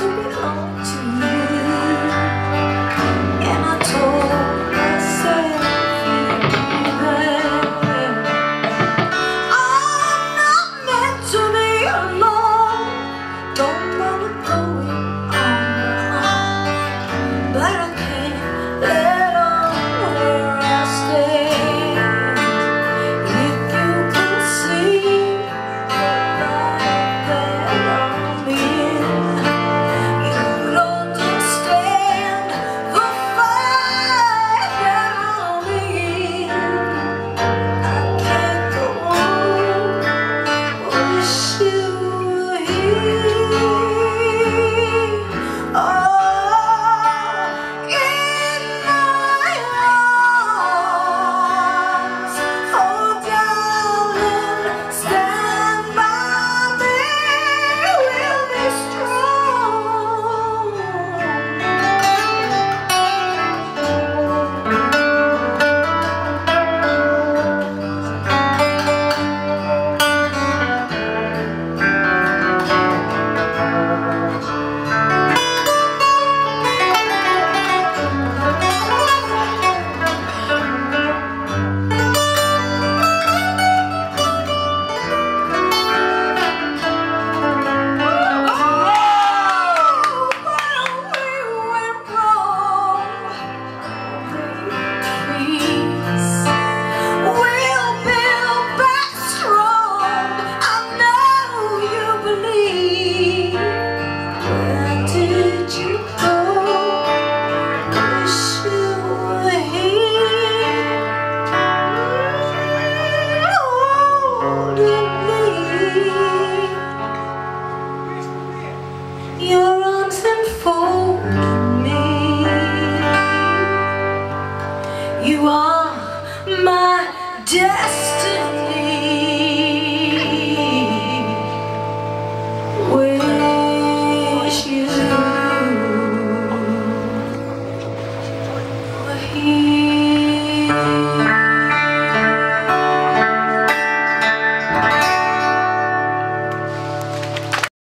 to belong to you. And I told myself I'm not meant to be alone. Don't wanna go on my own, but I can't let on where I stand. If you could see the life that I'm in, you'd understand the fight that I'm in. I can't go on, wish you were here. Oh, in my arms. Oh, darling, stand by me. We'll be strong. Your arms enfold me. You are my destiny.